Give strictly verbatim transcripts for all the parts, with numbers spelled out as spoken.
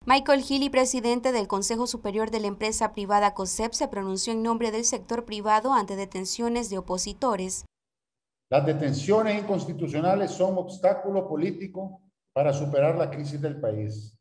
Michael Healy, presidente del Consejo Superior de la empresa privada COSEP, se pronunció en nombre del sector privado ante detenciones de opositores. Las detenciones inconstitucionales son obstáculo político para superar la crisis del país.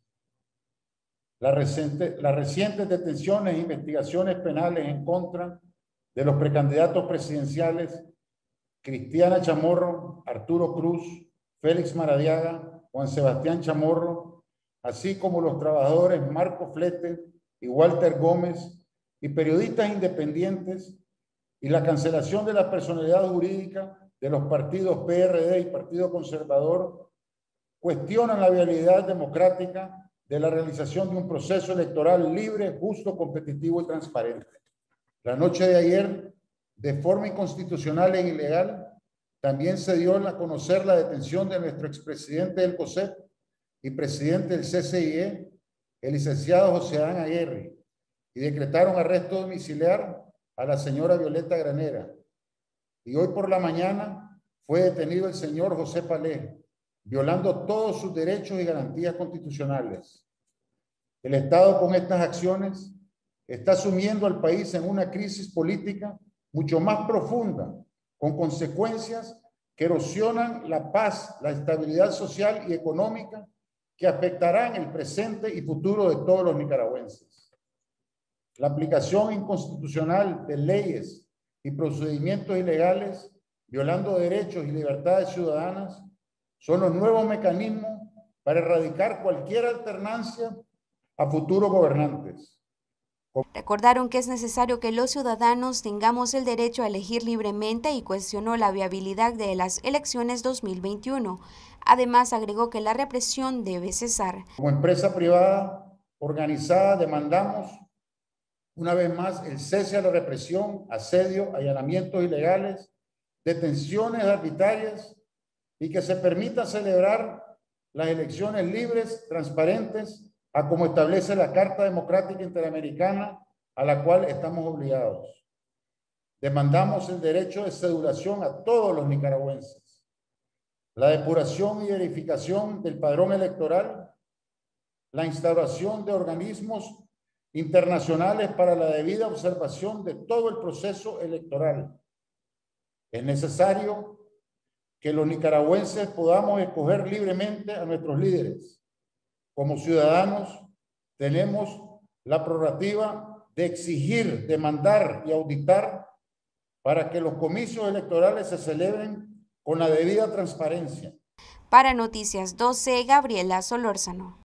Las recientes, las recientes detenciones e investigaciones penales en contra de los precandidatos presidenciales Cristiana Chamorro, Arturo Cruz, Félix Maradiaga, Juan Sebastián Chamorro, así como los trabajadores Marco Flete y Walter Gómez y periodistas independientes, y la cancelación de la personalidad jurídica de los partidos P R D y Partido Conservador, cuestionan la viabilidad democrática de la realización de un proceso electoral libre, justo, competitivo y transparente. La noche de ayer, de forma inconstitucional e ilegal, también se dio a conocer la detención de nuestro expresidente del COSEP y presidente del C C I E, el licenciado José Adán Aguirre, y decretaron arresto domiciliar a la señora Violeta Granera. Y hoy por la mañana fue detenido el señor José Palé, violando todos sus derechos y garantías constitucionales. El Estado, con estas acciones, está sumiendo al país en una crisis política mucho más profunda, con consecuencias que erosionan la paz, la estabilidad social y económica, que afectarán el presente y futuro de todos los nicaragüenses. La aplicación inconstitucional de leyes y procedimientos ilegales, violando derechos y libertades ciudadanas, son los nuevos mecanismos para erradicar cualquier alternancia a futuros gobernantes. Recordaron que es necesario que los ciudadanos tengamos el derecho a elegir libremente y cuestionó la viabilidad de las elecciones dos mil veintiuno. Además, agregó que la represión debe cesar. Como empresa privada organizada, demandamos una vez más el cese a la represión, asedio, allanamientos ilegales, detenciones arbitrarias y que se permita celebrar las elecciones libres, transparentes, a como establece la Carta Democrática Interamericana, a la cual estamos obligados. Demandamos el derecho de cedulación a todos los nicaragüenses, la depuración y verificación del padrón electoral, la instauración de organismos internacionales para la debida observación de todo el proceso electoral. Es necesario que los nicaragüenses podamos escoger libremente a nuestros líderes. Como ciudadanos, tenemos la prerrogativa de exigir, demandar y auditar para que los comicios electorales se celebren con la debida transparencia. Para Noticias doce, Gabriela Solórzano.